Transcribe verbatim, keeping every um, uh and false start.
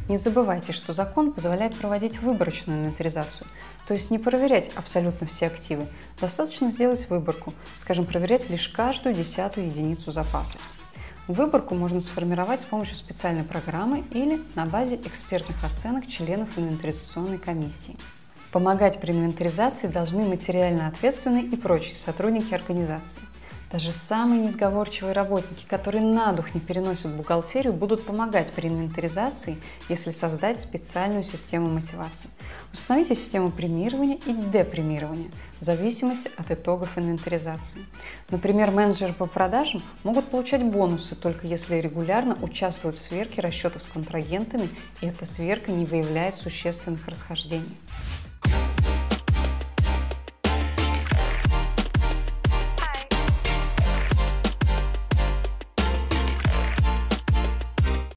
Не забывайте, что закон позволяет проводить выборочную инвентаризацию, то есть не проверять абсолютно все активы. Достаточно сделать выборку, скажем, проверять лишь каждую десятую единицу запасов. Выборку можно сформировать с помощью специальной программы или на базе экспертных оценок членов инвентаризационной комиссии. Помогать при инвентаризации должны материально ответственные и прочие сотрудники организации. Даже самые несговорчивые работники, которые на дух не переносят бухгалтерию, будут помогать при инвентаризации, если создать специальную систему мотивации. Установите систему премирования и депремирования в зависимости от итогов инвентаризации. Например, менеджеры по продажам могут получать бонусы только если регулярно участвуют в сверке расчетов с контрагентами, и эта сверка не выявляет существенных расхождений.